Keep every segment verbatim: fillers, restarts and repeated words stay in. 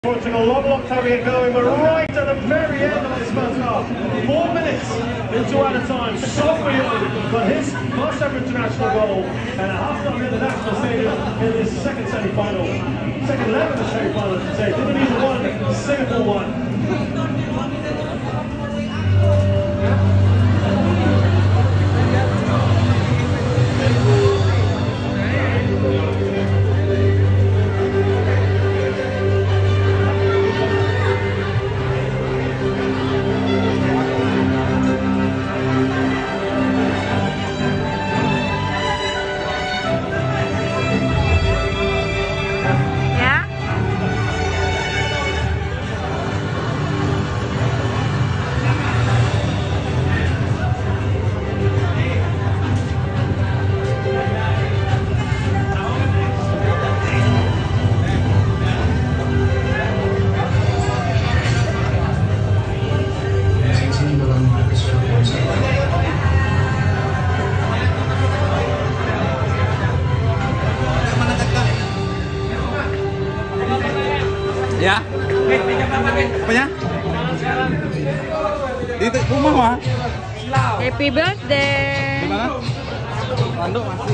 Watching a long, long time get going. We're right at the very end of this first half. Four minutes into out of time. Softly for his first ever international goal and a half time in the national stadium in this second semi-final. Second leg of the semi-final, I should say. Indonesia won, Singapore won. Ya, apanya? Di rumah mah. Happy birthday. Gimana? Rando masih.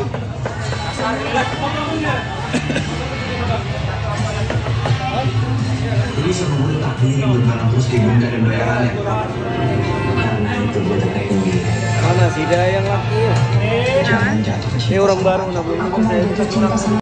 Jadi semua takdir bukan terus dibunda dan bayarannya. Karena itu gue tetap tinggi. Mana sih dia yang laki? Jangan jatuh ke Ini orang baru, nah belum